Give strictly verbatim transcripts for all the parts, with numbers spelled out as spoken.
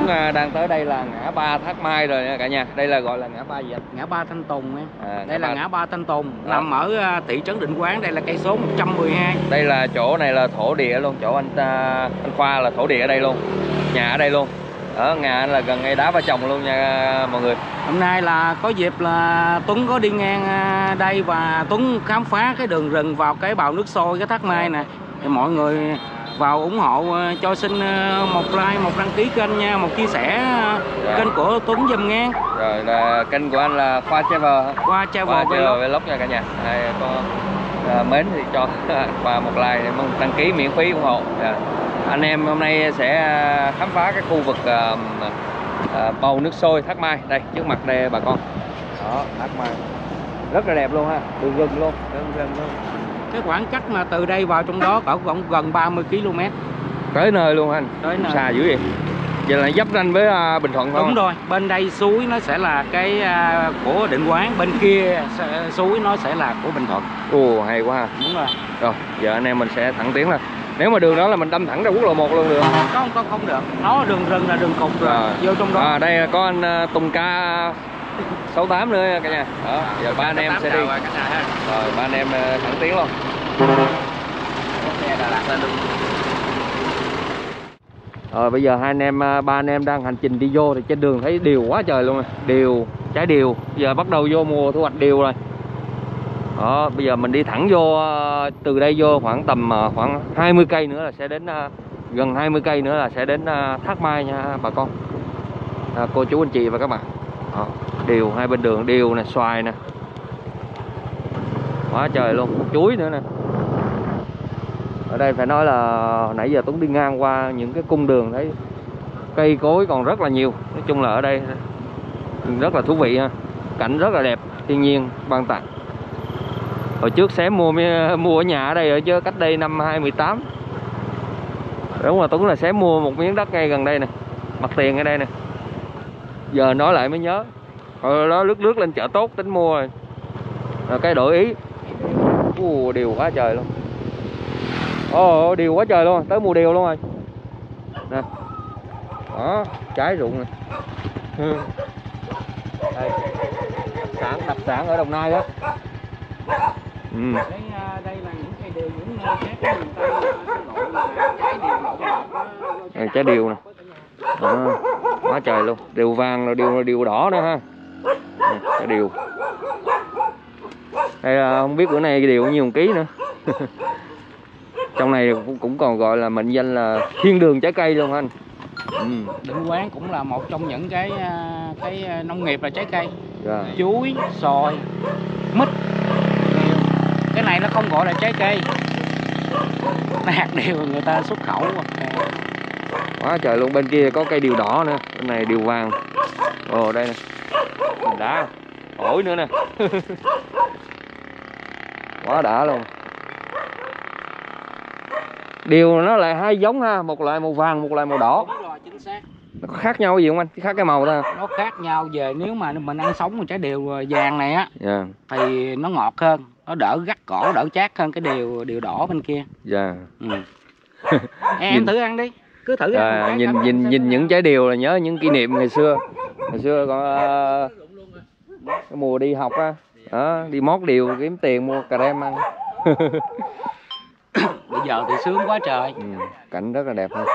Tuấn đang tới đây là ngã ba Thác Mai rồi nha cả nhà. Đây là gọi là ngã ba gì anh? Ngã ba Thanh Tùng em. À, đây là ba... ngã ba Thanh Tùng, đó. Nằm ở thị trấn Định Quán. Đây là cây số một trăm mười hai. Đây là chỗ này là thổ địa luôn, chỗ anh anh Khoa là thổ địa ở đây luôn, nhà ở đây luôn. Ở nhà là gần ngay đá ba chồng luôn nha mọi người. Hôm nay là có dịp là Tuấn có đi ngang đây và Tuấn khám phá cái đường rừng vào cái bào nước sôi cái Thác Mai nè. Thì mọi người vào ủng hộ cho xin một like, một đăng ký kênh nha, một chia sẻ dạ. Kênh của Tuấn giùm nghe. Rồi là kênh của anh là Khoa Travel. Khoa Travel Vlog nha cả nhà. Ai có uh, mến thì cho và một like để mong đăng ký miễn phí ủng hộ. Yeah. Anh em hôm nay sẽ khám phá cái khu vực uh, uh, bầu nước sôi Thác Mai. Đây trước mặt đây bà con. Đó, Thác Mai rất là đẹp luôn ha, đường rừng luôn, đường rừng luôn. Cái khoảng cách mà từ đây vào trong đó cỡ khoảng gần ba mươi ki lô mét. Tới nơi luôn anh. Tới nơi. Xa dữ vậy. Vậy là giáp ranh với uh, Bình Thuận không? Đúng rồi, bên đây suối nó sẽ là cái uh, của Định Quán, bên kia suối nó sẽ là của Bình Thuận. Ồ, hay quá ha. Đúng rồi. Rồi, giờ anh em mình sẽ thẳng tiến lên. Nếu mà đường đó là mình đâm thẳng ra quốc lộ một luôn được không? Không, không, không được. Nó đường rừng là đường cục rồi, à, vô trong đó. À, đây có anh uh, Tùng Ca sáu tám nữa cả nhà. Đó, giờ ba anh em sẽ đi. Rồi, ba anh em uh, thẳng tiến luôn. Xe Đà Lạt lên luôn. Rồi bây giờ hai anh em, ba anh em đang hành trình đi vô thì trên đường thấy điều quá trời luôn. Điều, trái điều. Giờ bắt đầu vô mùa thu hoạch điều rồi. Đó, bây giờ mình đi thẳng vô, từ đây vô khoảng tầm khoảng hai mươi cây nữa là sẽ đến, gần hai mươi cây nữa là sẽ đến Thác Mai nha bà con, à, cô chú anh chị và các bạn. Đó, điều hai bên đường, điều nè, xoài nè, quá trời luôn, chuối nữa nè. Ở đây phải nói là nãy giờ Tuấn đi ngang qua những cái cung đường thấy cây cối còn rất là nhiều. Nói chung là ở đây rất là thú vị ha, cảnh rất là đẹp, thiên nhiên ban tặng. Hồi trước xém mua mua ở nhà ở đây ở chứ cách đây năm hai mười tám. Đúng là Tuấn là xém mua một miếng đất ngay gần đây nè, mặt tiền ở đây nè. Giờ nói lại mới nhớ, hồi đó lướt lướt lên chợ Tốt tính mua rồi, rồi cái đổi ý. Ồ, điều quá trời luôn. Ồ, điều quá trời luôn, tới mùa điều luôn rồi nè. Đó, trái rụng này. Đây, đặc sản, đặc sản ở Đồng Nai đó. Ừ. Đây, đây là những cây điều, những nơi khác của miền Tây gọi là trái điều lộn ngọt. Đây, trái điều nè. Đó, quá trời luôn, điều vàng rồi điều điều đỏ nữa ha. Đây, trái điều. Đây là không biết bữa nay điều bao nhiêu một ký nữa. Trong này cũng còn gọi là mệnh danh là thiên đường trái cây luôn anh. Ừ. Định Quán cũng là một trong những cái cái nông nghiệp là trái cây. Yeah. Chuối, xoài, mít. Cái này nó không gọi là trái cây, hạt điều người ta xuất khẩu. Quá trời luôn, bên kia có cây điều đỏ nữa, bên này điều vàng. Ồ đây nè, đá, ổi nữa nè. Quá đã luôn. Điều nó lại hai giống ha, một loại màu vàng, một loại màu đỏ. Đúng rồi, chính xác. Nó có khác nhau gì không anh? Khác cái màu thôi. Nó khác nhau về nếu mà mình ăn sống một trái điều vàng này á, yeah. thì nó ngọt hơn, nó đỡ gắt cổ, đỡ chát hơn cái điều điều đỏ bên kia. Dạ. Yeah. Ừ. Em nhìn... thử ăn đi, cứ thử ăn. À, nhìn nhìn nhìn những trái điều là nhớ những kỷ niệm ngày xưa. Ngày xưa còn uh, cái mùa đi học á, đó, đi mót điều kiếm tiền mua cà rem ăn. Bây giờ thì sướng quá trời. Ừ, cảnh rất là đẹp ha.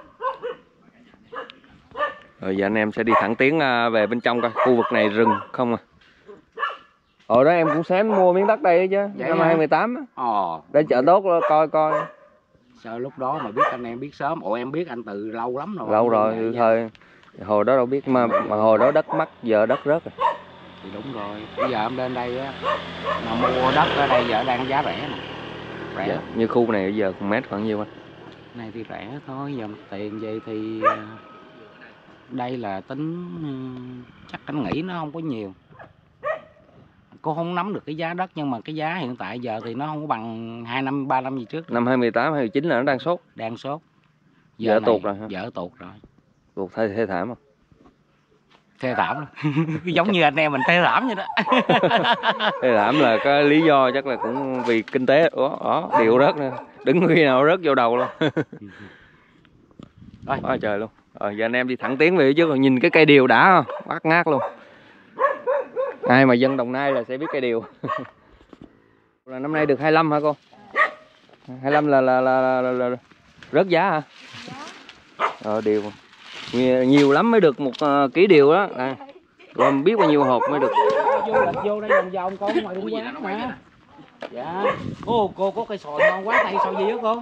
Rồi giờ anh em sẽ đi thẳng tiến về bên trong coi, khu vực này rừng không à. Hồi đó em cũng xém mua miếng đất đây chứ, vậy năm hai mười tám á. Ồ. Đến chợ Tốt coi coi. Sao lúc đó mà biết anh em biết sớm, ồ em biết anh từ lâu lắm rồi. Lâu rồi, từ thời hồi đó đâu biết mà mà hồi đó đất mắc, giờ đất rớt rồi. Thì đúng rồi, bây giờ em lên đây á, mà mua đất ở đây giờ đang giá rẻ nè. Rẻ. Dạ, như khu này bây giờ mét khoảng nhiêu anh? Này thì rẻ thôi, giờ tiền vậy thì đây là tính chắc anh nghĩ nó không có nhiều. Cô không nắm được cái giá đất nhưng mà cái giá hiện tại giờ thì nó không có bằng hai năm ba năm gì trước. Năm hai mười tám hai mười chín là nó đang sốt. Đang sốt. Giờ này, tuột rồi hả? Giờ tuột rồi. Tuột thê, thê thảm không? Thê thảm. Giống như anh em mình thê thảm vậy đó. Thê thảm là cái lý do chắc là cũng vì kinh tế. Đó, đó điều rớt nữa. Đứng khi nào rớt vô đầu luôn. Rồi. Quá trời luôn. Rồi giờ anh em đi thẳng tiến về chứ còn nhìn cái cây điều đã không? Bát ngát luôn. Ai mà dân Đồng Nai là sẽ biết cây điều. Là năm nay được hai mươi lăm hả cô? hai mươi lăm là là là, là, là, là rớt giá hả? Ờ điều. Nhiều, nhiều lắm mới được một uh, ký điều đó. À, gồm biết bao nhiêu hộp mới được. Vô lịch vô đây vòng vòng con ngoài đúng quán mà. Dạ. Ô cô có cây xoài ngon quá, tay xoài gì á cô?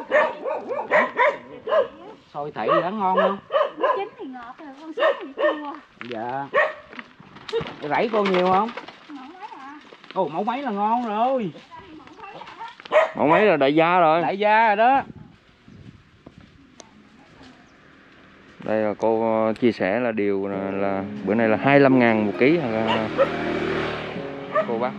Xoài thị đã ngon không? Chín thì ngọt rồi, con sốt thì chua. Dạ. Rẫy cô nhiều không? Ồ, mẫu mấy là ngon rồi. Mẫu mấy là đại gia rồi. Đại gia rồi đó. Đây là cô chia sẻ là điều là, là bữa nay là hai mươi lăm ngàn một ký là cô bác.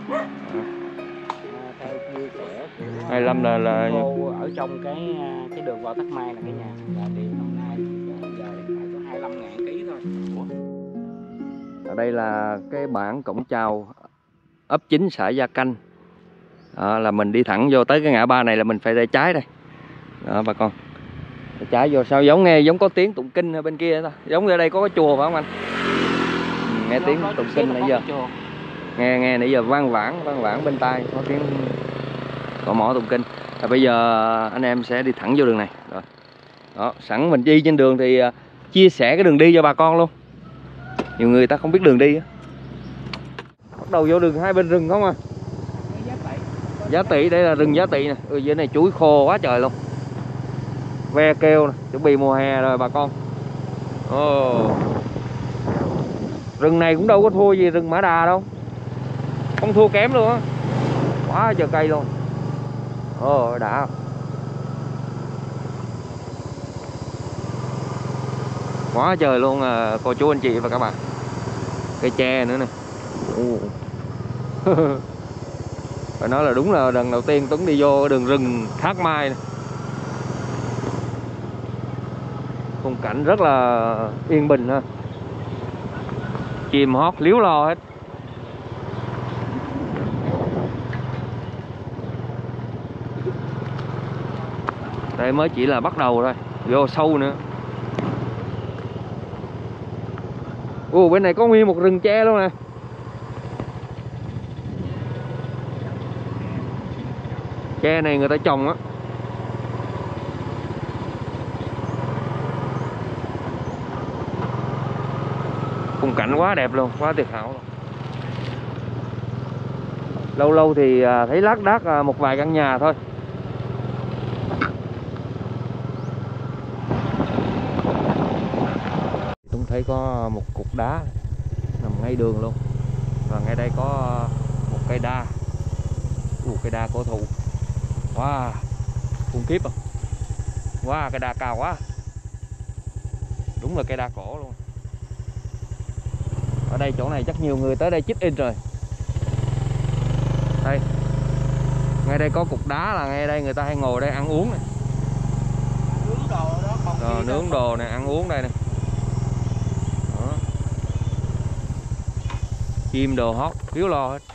hai mươi lăm là là cô ở trong cái cái đường vào Thác Mai là cái nhà là điều năm nay giờ phải có hai mươi lăm ngàn ký thôi. Ủa? Ở đây là cái bản Cổng Chào, ấp chín xã Gia Canh. Đó, là mình đi thẳng vô tới cái ngã ba này là mình phải tay trái đây. Đó bà con. Tay trái vô sao giống nghe giống có tiếng tụng kinh ở bên kia ta. Giống ở đây có cái chùa phải không anh? Ừ, nghe tiếng tụng kinh nãy giờ. Nghe nghe nãy giờ vang vãn vang vãn bên tai có tiếng cỏ mỏ tụng kinh. Và bây giờ anh em sẽ đi thẳng vô đường này. Rồi. Đó, sẵn mình đi trên đường thì chia sẻ cái đường đi cho bà con luôn. Nhiều người ta không biết đường đi á. Bắt đầu vô đường hai bên rừng không à. Giá Tỵ, đây là rừng Giá Tỵ nè. Ừ, dưới này chuối khô quá trời luôn. Ve kêu nè, chuẩn bị mùa hè rồi bà con. Ồ. Rừng này cũng đâu có thua gì rừng Mã Đà đâu. Không thua kém luôn á. Quá trời cây luôn. Ồ, đã. Quá trời luôn à, cô chú anh chị và các bạn. Cây tre nữa nè. Phải nói là đúng là lần đầu tiên Tuấn đi vô đường rừng Thác Mai này. Khung cảnh rất là yên bình ha. Chim hót líu lo hết. Đây mới chỉ là bắt đầu thôi, vô sâu nữa. Ồ, bên này có nguyên một rừng tre luôn nè. Tre này người ta trồng á. Khung cảnh quá đẹp luôn, quá tuyệt hảo luôn. Lâu lâu thì thấy lác đác một vài căn nhà thôi. Tôi thấy có một cục đá nằm ngay đường luôn. Và ngay đây có một cây đa. Ủa, cây đa cổ thụ. Wow, khủng khiếp không? Wow, cây đa cao quá. Đúng là cây đa cổ luôn. Ở đây chỗ này chắc nhiều người tới đây check in rồi. Đây. Ngay đây có cục đá là ngay đây người ta hay ngồi đây ăn uống này. Nướng đồ đó, còn Rồi, nướng đồ này, ăn uống đây nè. Đó. Chim đồ hót, thiếu lo hết.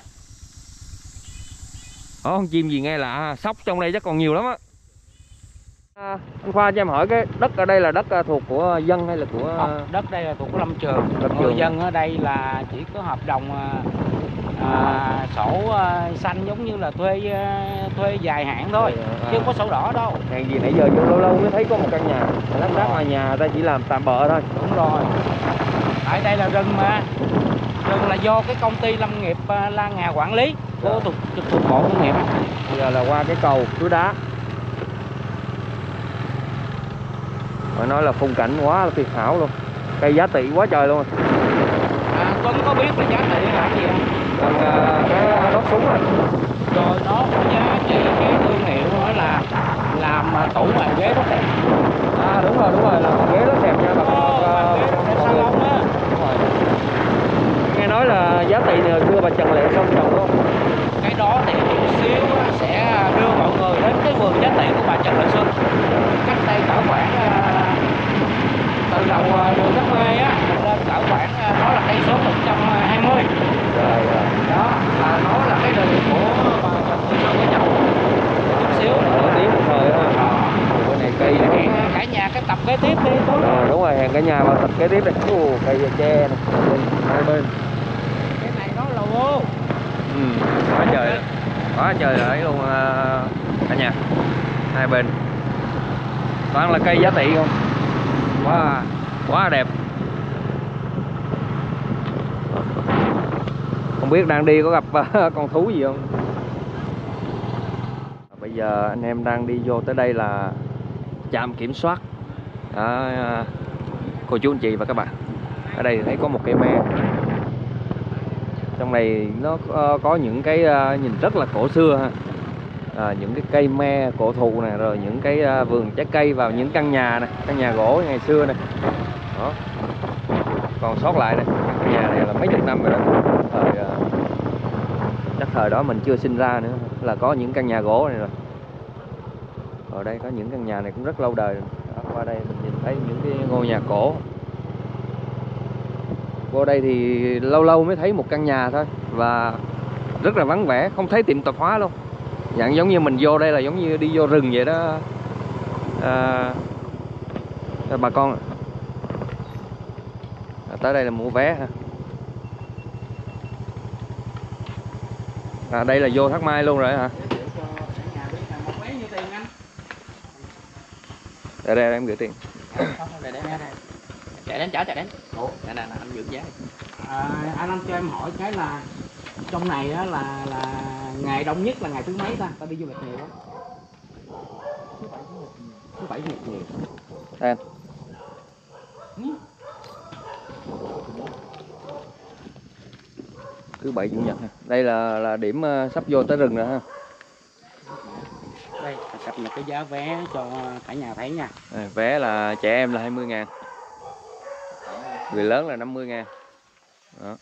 Đó, con chim gì nghe lạ, sóc trong đây chắc còn nhiều lắm á. À, anh Khoa cho em hỏi cái đất ở đây là đất thuộc của dân hay là của... Không, đất đây là thuộc của Lâm Trường. Lâm Người Trường. dân ở đây là chỉ có hợp đồng à, sổ à, xanh giống như là thuê à, thuê dài hạn thôi, à, chứ không có sổ đỏ đâu. Hèn gì nãy giờ vô lâu lâu mới thấy có một căn nhà, lát đác ngoài nhà người ta chỉ làm tạm bợ thôi. Đúng rồi. Tại đây là rừng mà. Rừng là do cái công ty lâm nghiệp à, La Ngà quản lý, của thuộc trực thuộc Bộ Nông nghiệp. Bây giờ là qua cái cầu Suối Đá. Phải nói là khung cảnh quá là tuyệt hảo luôn. Cây Giá Tỵ quá trời luôn. À, Tuấn có biết là Giá Tỵ là gì không? Còn uh, cái nốt súng này. Rồi nó có giá trị cái thương hiệu đó là làm tủ bàn ghế rất đẹp. À đúng rồi, đúng rồi, là bàn ghế rất đẹp nha bà con. Bàn ghế rất đẹp salon á. Đúng rồi. Nghe nói là Giá Tỵ này hồi xưa bà Trần Lệ Sơn trồng luôn. Cái đó thì chút xíu sẽ đưa mọi người đến cái vườn Giá Tỵ của bà Trần Lệ Sơn. Cách đây cỡ khoảng từ đầu đường Thác Mai á lên cỡ khoảng đó là cây số một trăm hai mươi. Rồi rồi. Đó là nó là cái đường của bà Trần Lệ Sơn cái chồng. Chút xíu nữa nổi tiếng một thời ha. Bữa này cây hẹn cả nhà cái tập kế tiếp đi. Rồi đúng xuống rồi, hẹn cả nhà vào tập kế tiếp đây. Ồ, cây tre này, hai bên. Cái này nó là ô. Ừ, quá trời, quá trời là ấy luôn cả nhà. Hai bên toàn là cây giá trị không, quá quá đẹp. Không biết đang đi có gặp con thú gì không. Bây giờ anh em đang đi vô tới đây là trạm kiểm soát. Đó, cô chú anh chị và các bạn, ở đây thấy có một cây me. Trong này nó có những cái nhìn rất là cổ xưa ha. À, những cái cây me cổ thụ này, rồi những cái vườn trái cây vào những căn nhà này, căn nhà gỗ ngày xưa này. Đó, còn sót lại này, căn nhà này là mấy chục năm rồi đó. Thời chắc thời đó mình chưa sinh ra nữa là có những căn nhà gỗ này rồi. Ở đây có những căn nhà này cũng rất lâu đời rồi. Đó, qua đây mình nhìn thấy những cái ngôi nhà cổ. Vô đây thì lâu lâu mới thấy một căn nhà thôi, và rất là vắng vẻ, không thấy tiệm tạp hóa luôn. Dạng giống như mình vô đây là giống như đi vô rừng vậy đó. À, bà con à, tới đây là mua vé ha. À, đây là vô Thác Mai luôn rồi hả? Đây đây em gửi tiền. Đây đây đây. Chạy đến chở chạy đến. Ủa, nè nè anh giữ giá. À, anh anh cho em hỏi cái là trong này á là là ngày đông nhất là ngày thứ mấy ta? Ta đi du lịch nhiều lắm. Thứ bảy chủ nhật nhiều. Thứ bảy chủ nhật nhiều. Đây. Thứ bảy chủ nhật ha. Đây là là điểm sắp vô tới rừng rồi ha. Đây, cập nhật cái giá vé cho cả nhà thấy nha. À, vé là trẻ em là hai mươi ngàn, người lớn là năm mươi ngàn. Đó.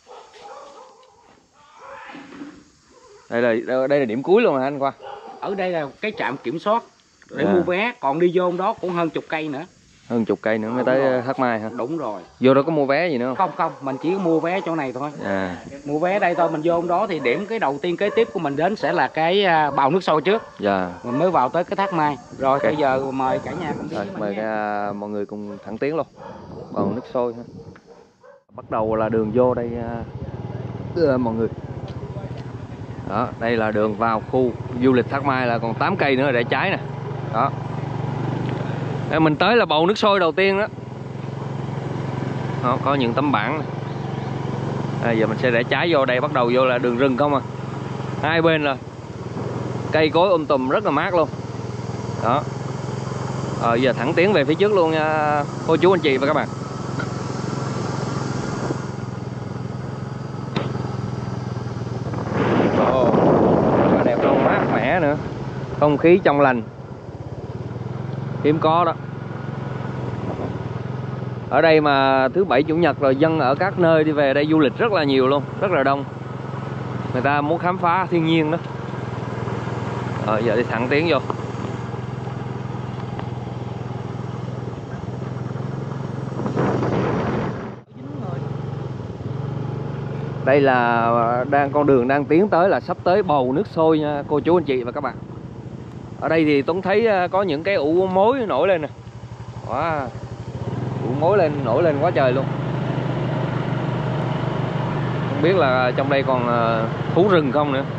Đây là đây là điểm cuối luôn hả anh Khoa? Ở đây là cái trạm kiểm soát để à. mua vé, còn đi vô đó cũng hơn chục cây nữa. Hơn chục cây nữa mới tới Thác Mai hả? Đúng rồi. Vô đó có mua vé gì nữa không? Không không, mình chỉ có mua vé chỗ này thôi. À. Mua vé đây thôi, mình vô đó thì điểm cái đầu tiên kế tiếp của mình đến sẽ là cái bào nước sôi trước. Dạ. Mình mới vào tới cái Thác Mai. Rồi okay. Bây giờ mời cả nhà cùng đi. Rồi, mời cả, mọi người cùng thẳng tiến luôn. Bào nước sôi ha. Bắt đầu là đường vô đây uh, mọi người. Đó, đây là đường vào khu du lịch Thác Mai, là còn tám cây nữa để trái nè. Đó. Đây, mình tới là bầu nước sôi đầu tiên đó. Đó, có những tấm bảng này. À, giờ mình sẽ rẽ trái vô đây, bắt đầu vô là đường rừng không à. Hai bên là cây cối um tùm rất là mát luôn. Đó. À, giờ thẳng tiến về phía trước luôn nha cô chú anh chị và các bạn. Ồ, rất là đẹp luôn, mát mẻ nữa, không khí trong lành, hiếm có đó. Ở đây mà thứ bảy chủ nhật rồi dân ở các nơi đi về đây du lịch rất là nhiều luôn, rất là đông. Người ta muốn khám phá thiên nhiên đó. Rồi giờ đi thẳng tiến vô. Đây là đang con đường đang tiến tới là sắp tới bầu nước sôi nha cô chú anh chị và các bạn. Ở đây thì Tuấn thấy có những cái ụ mối nổi lên nè. Wow. Ụ mối lên nổi lên quá trời luôn. Không biết là trong đây còn thú rừng không nữa.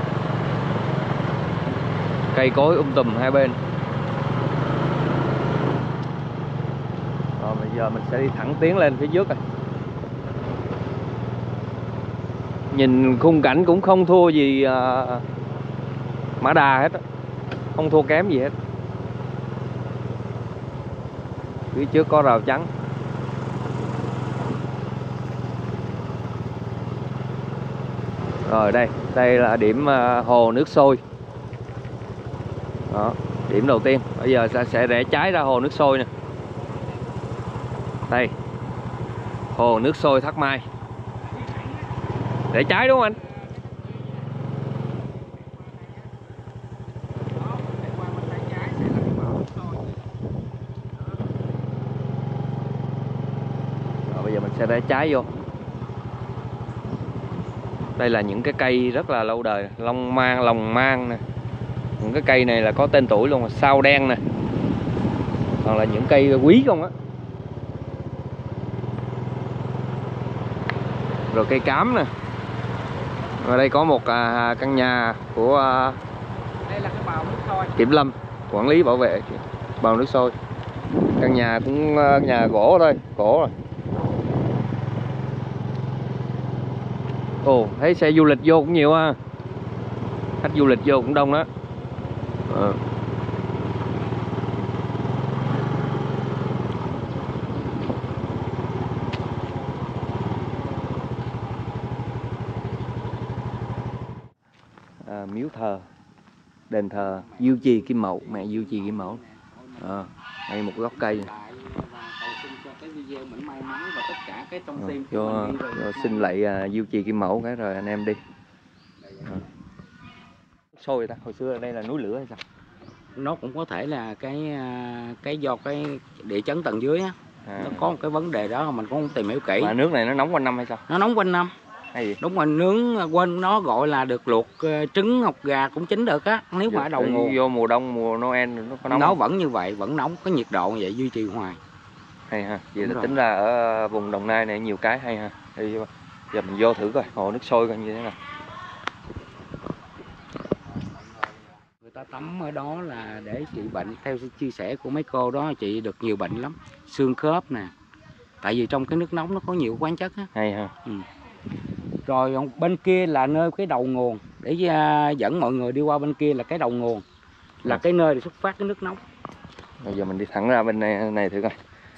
Cây cối um tùm hai bên. Rồi bây giờ mình sẽ đi thẳng tiến lên phía trước rồi. Nhìn khung cảnh cũng không thua gì uh, Mã Đà hết á. Không thua kém gì hết. Phía trước có rào chắn. Rồi đây, đây là điểm uh, hồ nước sôi. Đó, điểm đầu tiên. Bây giờ sẽ rẽ trái ra hồ nước sôi nè. Đây, hồ nước sôi Thác Mai. Rẽ trái đúng không anh? Rồi bây giờ mình sẽ rẽ trái vô. Đây là những cái cây rất là lâu đời, long mang, lòng mang nè. Những cái cây này là có tên tuổi luôn, sao đen nè. Còn là những cây quý không á. rồi cây cám nè. Ở đây có một à, căn nhà của à, đây là cái bào nước sôi. Kiểm lâm quản lý bảo vệ bào nước sôi. Căn nhà cũng à, nhà gỗ thôi, gỗ rồi. Ồ, thấy xe du lịch vô cũng nhiều ha. Khách du lịch vô cũng đông đó. À. À, miếu thờ, đền thờ Diêu Trì Kim Mẫu, mẹ Diêu Trì Kim Mẫu. À, đây một gốc cây. À, vô, vô xin lạy uh, Diêu Trì Kim Mẫu cái rồi anh em đi. À. Sôi ta, hồi xưa ở đây là núi lửa hay sao? Nó cũng có thể là cái cái do cái địa chấn tầng dưới á. À. Nó có một cái vấn đề đó mình cũng không tìm hiểu kỹ. Mà nước này nó nóng quanh năm hay sao? Nó nóng quanh năm. Hay gì? Đúng rồi, nướng quên nó gọi là được luộc uh, trứng hột gà cũng chín được á. Nếu mà ở đầu nguồn vô mùa đông mùa Noel nó có nóng nó không? vẫn như vậy, vẫn nóng, có nhiệt độ như vậy duy trì hoài. Hay ha. Vậy là tính ra ở vùng Đồng Nai này nhiều cái hay ha. Thì giờ mình vô thử coi hồ nước sôi coi như thế nào. Người ta tắm ở đó là để trị bệnh, theo chia sẻ của mấy cô đó trị được nhiều bệnh lắm, xương khớp nè. Tại vì trong cái nước nóng nó có nhiều khoáng chất á. Hay ha. Ừ. Rồi bên kia là nơi cái đầu nguồn để uh, dẫn mọi người đi qua bên kia là cái đầu nguồn, là cái nơi để xuất phát cái nước nóng. Bây giờ mình đi thẳng ra bên này, này thử coi.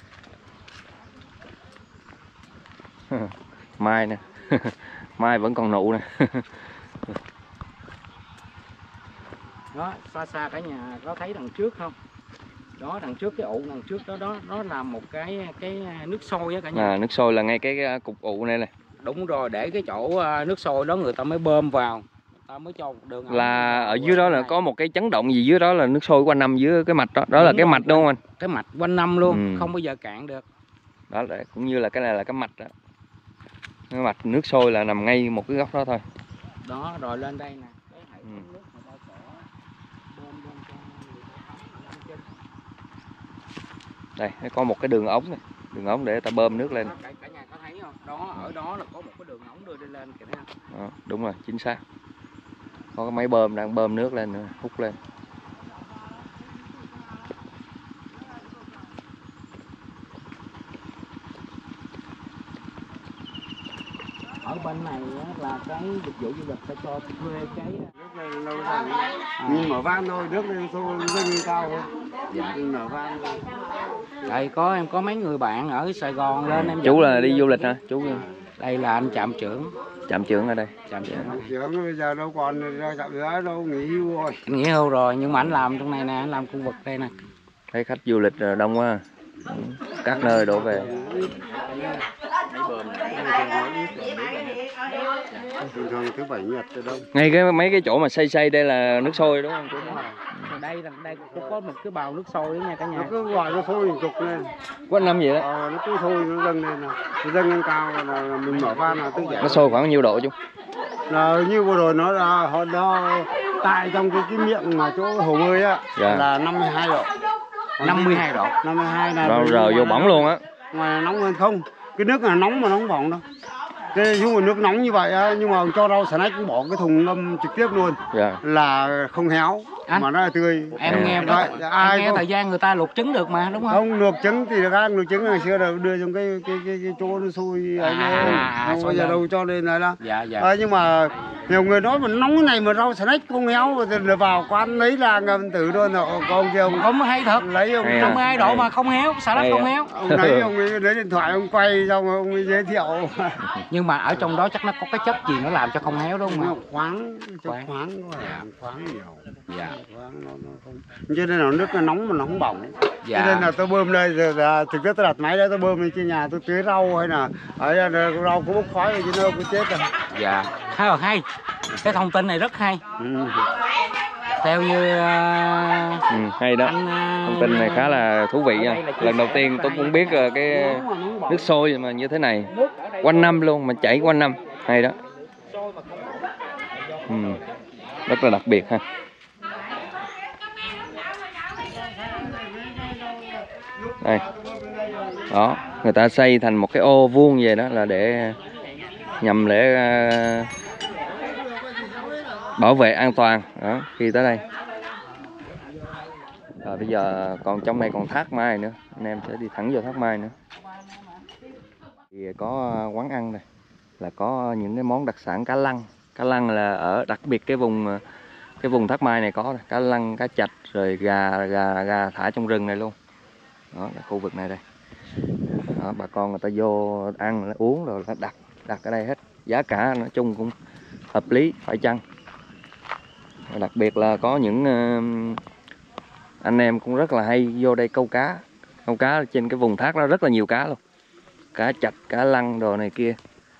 Mai nè. Mai vẫn còn nụ nè. Đó, xa xa cả nhà có thấy đằng trước không? Đó, đằng trước cái ụ đằng trước đó đó nó là một cái cái nước sôi á cả nhà. À, nước sôi là ngay cái, cái cục ụ này này. Đúng rồi, để cái chỗ nước sôi đó người ta mới bơm vào, người ta mới cho đường. Là ở dưới đó là có một cái chấn động gì dưới đó là nước sôi quanh năm dưới cái mạch đó, đó đúng là cái rồi, mạch đúng không anh? Cái mạch quanh năm luôn, ừ. Không bao giờ cạn được. Đó là cũng như là cái này là cái mạch đó. Cái mạch nước sôi là nằm ngay một cái góc đó thôi. Đó, rồi lên đây nè. Ừ. Đây, nó có một cái đường ống này, đường ống để ta bơm nước lên. Cả, cả nhà có thấy không? Đó, ở đó là có một cái đường ống đưa đi lên kìa thấy không? Đó, đúng rồi, chính xác. Có cái máy bơm đang bơm nước lên nữa, hút lên. Ở bên này là cái dịch vụ du lịch ta cho thuê cái nước lên lâu rồi. À. Nhưng mở van thôi, nước lên sôi lên cao thôi. Dạ. Mở van thôi. Đây có em có mấy người bạn ở Sài Gòn lên em. Chú là đi du lịch hả? Chú. Đây là anh trạm trưởng. Trạm trưởng ở đây. Trạm trưởng. Trạm trưởng bây giờ đâu còn ra trạm trưởng đâu, nghỉ hưu rồi. Anh nghỉ hưu rồi nhưng mà anh làm trong này nè, anh làm khu vực đây nè. Thấy khách du lịch đông quá. Các nơi đổ về. Thường thường thứ bảy nhật từ đâu. Ngay cái mấy cái chỗ mà xây xây đây là nước sôi đúng không? Đây là đây cũng có một cái bào nước sôi đó nha cả nhà. Nó cứ gọi nó sôi liên tục lên. Quanh năm vậy đó. Ờ, nó cứ sôi nó dâng lên, nó dâng lên cao là mình mở van là tức nó sôi khoảng bao nhiêu độ chú? Là như vừa rồi nó là họ nó tại trong cái cái miệng mà chỗ hồ bơi á. Dạ. Là năm mươi hai độ. năm mươi hai độ. năm mươi hai là rồi rờ vô bỏng luôn á. Ngoài nóng hơn không? Cái nước là nóng mà nóng bỏng đâu. Cái nhưng mà nước nóng như vậy á, nhưng mà cho rau xà lách cũng bỏ cái thùng ngâm trực tiếp luôn. Dạ. Là không héo. Anh, mà nó là tươi. Em à. nghe vậy, ai em nghe thời gian người ta luộc trứng được mà đúng không? Không, luộc trứng thì khác, luộc trứng ngày xưa là đưa trong cái cái cái, cái chỗ nó sôi ấy à, không bây giờ đâu cho nên là đó. Dạ dạ. À, nhưng mà nhiều người nói mà nóng cái này mà rau xà lách không héo rồi vào quán lấy là ngâm tử luôn rồi con kia ông không hay thật. Lấy ông trong hai độ mà không héo, xà lách không héo. Ông lấy ông ấy lấy điện thoại ông quay xong rồi ông ấy giới thiệu. Nhưng mà ở trong đó chắc nó có cái chất gì nó làm cho không héo đúng không? Nó khoáng, khoáng, khoáng, khoáng nhiều. Dạ. Khoáng nó, nó không. Cho nên là nước nó nóng mà nó không bỏng. Dạ. Cho nên là tôi bơm đây rồi là thực chất tôi đặt máy đó tôi bơm lên trên nhà tôi tưới rau hay là ở rau có bốc khói thì nó cũng chết rồi. Dạ. Khá là hay. Cái thông tin này rất hay. Ừ. Theo như uh, ừ, hay đó. Anh, uh, thông tin này khá là thú vị nha. Lần đầu tiên tôi cũng biết uh, cái nước sôi mà như thế này quanh năm luôn mà chảy quanh năm, hay đó. Ừ, rất là đặc biệt ha. Đây đó, người ta xây thành một cái ô vuông vậy đó là để nhằm để uh, bảo vệ an toàn đó, khi tới đây. Rồi bây giờ còn trong này còn Thác Mai nữa, anh em sẽ đi thẳng vô Thác Mai nữa. Thì có quán ăn này, là có những cái món đặc sản cá lăng. Cá lăng là ở đặc biệt cái vùng cái vùng Thác Mai này có cá lăng, cá chạch, rồi gà gà gà thả trong rừng này luôn. Đó là khu vực này đây. Đó, bà con người ta vô ăn uống rồi đặt đặt ở đây hết. Giá cả nói chung cũng hợp lý, phải chăng. Đặc biệt là có những uh, anh em cũng rất là hay vô đây câu cá. Câu cá trên cái vùng thác đó rất là nhiều cá luôn. Cá chạch, cá lăng đồ này kia.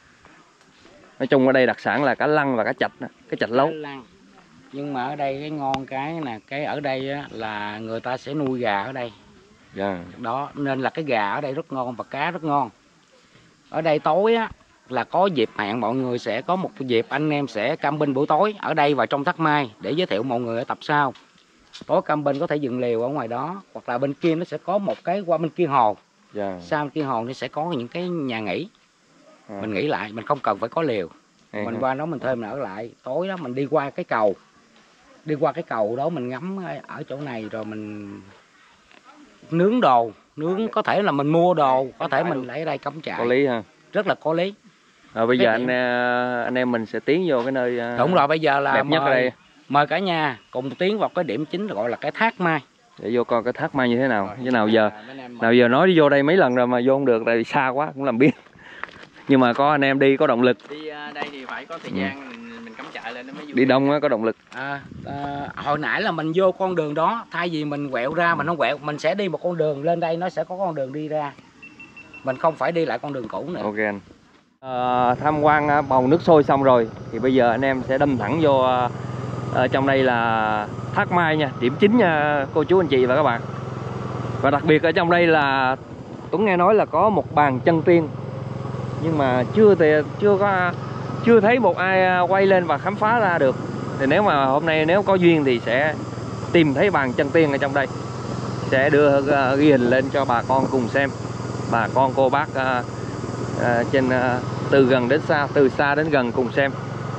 Nói chung ở đây đặc sản là cá lăng và cá chạch đó. Cái chạch lấu. Nhưng mà ở đây cái ngon cái nè, cái ở đây á, là người ta sẽ nuôi gà ở đây. Yeah. Đó, nên là cái gà ở đây rất ngon và cá rất ngon. Ở đây tối á là có dịp hẹn mọi người sẽ có một dịp anh em sẽ camping buổi tối ở đây và trong Thác Mai để giới thiệu mọi người ở tập sau. Tối camping có thể dựng lều ở ngoài đó, hoặc là bên kia nó sẽ có một cái qua bên kia hồ. Yeah. Sau bên kia hồ nó sẽ có những cái nhà nghỉ. À. Mình nghỉ lại, mình không cần phải có lều. Hay mình hả? Qua đó mình thuê mình ở lại. Tối đó mình đi qua cái cầu. Đi qua cái cầu đó mình ngắm ở chỗ này rồi mình nướng đồ, nướng có thể là mình mua đồ, có thể mình lấy ở đây cắm trại. Có lý ha. Rất là có lý. Rồi bây giờ anh anh em mình sẽ tiến vô cái nơi đúng rồi, bây giờ là đẹp mời, nhất ở đây. Mời cả nhà cùng tiến vào cái điểm chính gọi là cái Thác Mai. Để vô coi cái Thác Mai như thế nào. Rồi, như nào giờ nào giờ nói đi vô đây mấy lần rồi mà vô không được, tại vì xa quá cũng làm biết. Nhưng mà có anh em đi có động lực. Đi đây thì phải có thời gian. Ừ. mình, mình cắm trại lên nó mới vui. Đi đông á có động lực. À, à, hồi nãy là mình vô con đường đó, thay vì mình quẹo ra mình không quẹo, mình sẽ đi một con đường lên đây nó sẽ có con đường đi ra. Mình không phải đi lại con đường cũ nữa. Ok anh. À, tham quan bầu nước sôi xong rồi thì bây giờ anh em sẽ đâm thẳng vô à, trong đây là Thác Mai nha, điểm chính nha cô chú anh chị và các bạn. Và đặc biệt ở trong đây là Tuấn nghe nói là có một bàn chân tiên, nhưng mà chưa thì chưa có chưa thấy một ai quay lên và khám phá ra được. Thì nếu mà hôm nay nếu có duyên thì sẽ tìm thấy bàn chân tiên ở trong đây, sẽ đưa uh, ghi hình lên cho bà con cùng xem, bà con cô bác uh, uh, trên uh, từ gần đến xa, từ xa đến gần cùng xem.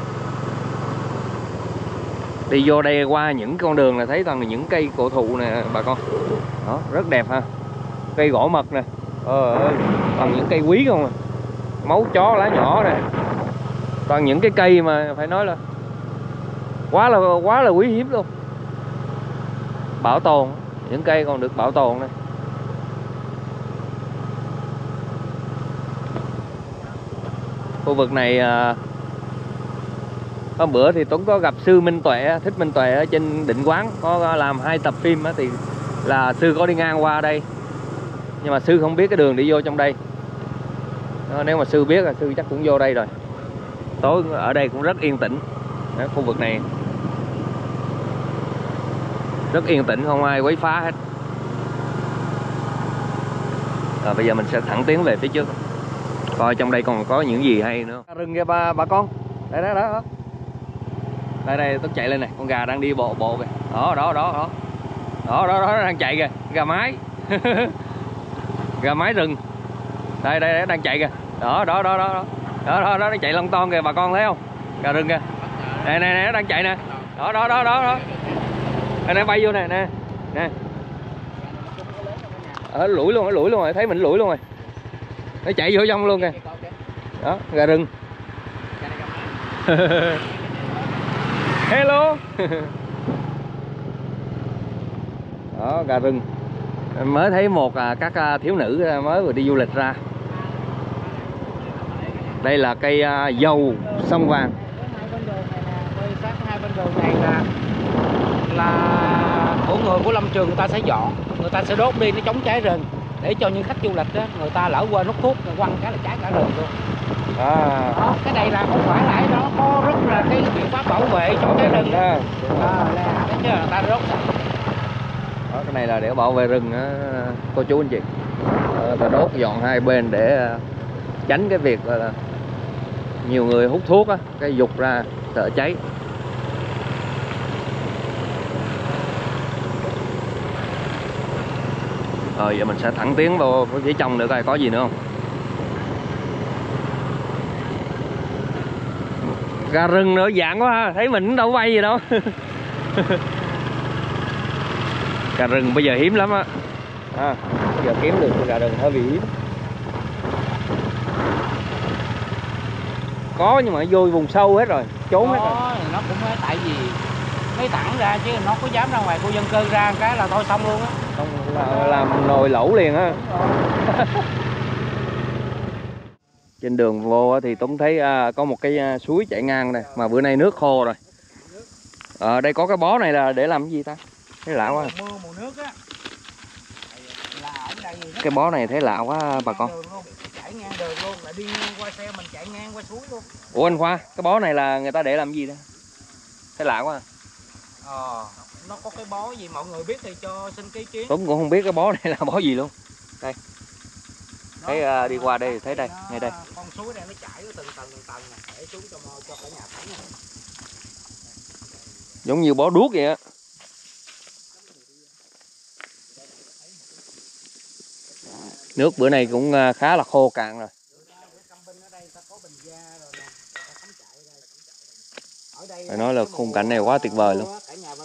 Đi vô đây qua những con đường là thấy toàn những cây cổ thụ nè bà con, đó rất đẹp ha, cây gỗ mật nè, ờ ơi toàn những cây quý không à, máu chó lá nhỏ nè, toàn những cái cây mà phải nói là quá là quá là quý hiếm luôn, bảo tồn, những cây còn được bảo tồn này. Khu vực này à, hôm bữa thì Tuấn có gặp sư Minh Tuệ, Thích Minh Tuệ ở trên Định Quán, có làm hai tập phim á, thì là sư có đi ngang qua đây, nhưng mà sư không biết cái đường đi vô trong đây. Đó, nếu mà sư biết là sư chắc cũng vô đây rồi. Tối ở đây cũng rất yên tĩnh. Đó, khu vực này rất yên tĩnh, không ai quấy phá hết. Rồi bây giờ mình sẽ thẳng tiến về phía trước, coi trong đây còn có những gì hay nữa. Rừng kìa bà, bà con. Đây đó, đó. Đây đây, tôi chạy lên này, con gà đang đi bộ bộ kìa. Đó, đó, đó, đó. Đó, đó, đó, đang chạy kìa, gà mái. Gà mái rừng. Đây, đây, đây, đang chạy kìa. Đó, đó, đó, đó. Đó, đó, đó, đang chạy lon ton kìa, bà con thấy không? Gà rừng kìa. Này, này, này, nó đang chạy nè. Đó, đó, đó, đó, đó. Đây, nó bay vô nè, nè. Nè. Ở lủi luôn, nó lủi luôn rồi, thấy mình lủi luôn rồi. Nó chạy vô trong luôn kìa. Đó, gà rừng. Hello. Đó, gà rừng. Mới thấy một à, các à, thiếu nữ mới vừa đi du lịch ra. Đây là cây à, dầu sông vàng. Hai bên đường này là là của người của lâm trường, người ta sẽ dọn, người ta sẽ đốt đi, nó chống cháy rừng để cho những khách du lịch đó, người ta lỡ quên hút thuốc quăng cái là cháy cả rừng luôn. À. Đó, cái này là không phải là nó có rất là cái biện pháp bảo vệ chống cháy rừng đó. À, là chứ là người ta đốt sạch. Đó, cái này là để bảo vệ rừng á, cô chú anh chị. Người ta đốt dọn hai bên để tránh cái việc là nhiều người hút thuốc á, cái dục ra sợ cháy. Rồi giờ mình sẽ thẳng tiến vào phía trong nữa coi có gì nữa không. Gà rừng nữa dạng quá ha, thấy mình đâu bay gì đâu. Gà rừng bây giờ hiếm lắm á. À, bây giờ kiếm được gà rừng hơi bị hiếm. Có nhưng mà vô vùng sâu hết rồi, trốn hết rồi. Nó cũng phải tại vì mấy thẳng ra chứ nó có dám ra ngoài khu dân cư ra cái là thôi xong luôn á. Không là, làm nồi lẩu liền á. Trên đường vô thì Tuấn thấy à, có một cái à, suối chảy ngang này mà bữa nay nước khô rồi. Ở đây có cái bó này là để làm cái gì ta? Thấy lạ quá. Mưa mùa nước á. Cái bó này thấy lạ quá bà con. Chạy ngang đường luôn, lại đi ngang qua xe mình chạy ngang qua suối luôn. Ủa anh Khoa, cái bó này là người ta để làm gì đó? Thấy lạ quá. Ờ, nó có cái bó gì mọi người biết thì cho xin cái ý kiến. Tuấn cũng không biết cái bó này là bó gì luôn. Đây. Thấy uh, đi qua đây thấy đây, ngay đây. Con suối này nó chảy từng tầng từng tầng nè, để xuống cho cho cả nhà thấy nè. Giống như bó đuốc vậy á. Nước bữa nay cũng khá là khô cạn rồi. Phải nói là khung cảnh này quá tuyệt vời luôn.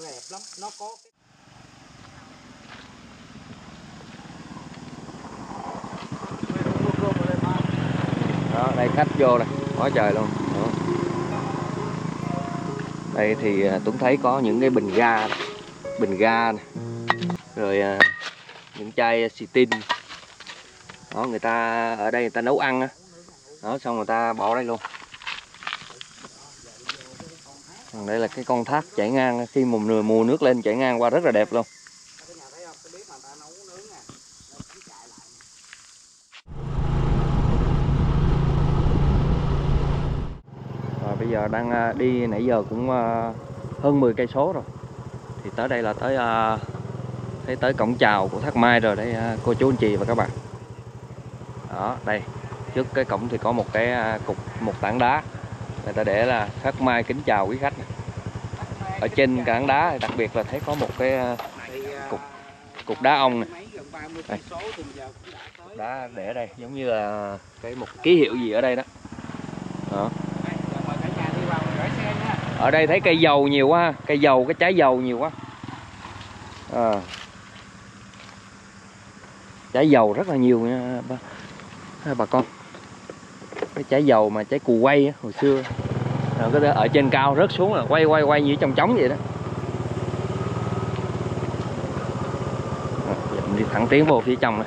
Đó, đây khách vô này, quá trời luôn. Đó. Đây thì Tuấn thấy có những cái bình ga, này. bình ga này. Rồi à, những chai xì tin. Đó, người ta ở đây người ta nấu ăn á. Đó, xong người ta bỏ đây luôn. Còn đây là cái con thác chảy ngang, khi mùa mùa nước lên chảy ngang qua rất là đẹp luôn. Rồi bây giờ đang đi nãy giờ cũng hơn mười cây số rồi. Thì tới đây là tới thấy tới cổng chào của Thác Mai rồi đây cô chú anh chị và các bạn. Đó, đây trước cái cổng thì có một cái cục một tảng đá, người ta để là Thác Mai kính chào quý khách. Ở trên tảng đá đặc biệt là thấy có một cái cục cục đá ong này. Đây. Đá để ở đây giống như là cái một ký hiệu gì ở đây đó. Đó. Ở đây thấy cây dầu nhiều quá, cây dầu, cái trái dầu nhiều quá. À. Trái dầu rất là nhiều nha bà, bà con. Cái trái dầu mà trái cù quay á, hồi xưa rồi cái ở trên cao rớt xuống là quay quay quay như trong trống vậy đó. Rồi, mình đi thẳng tiến vô phía trong này.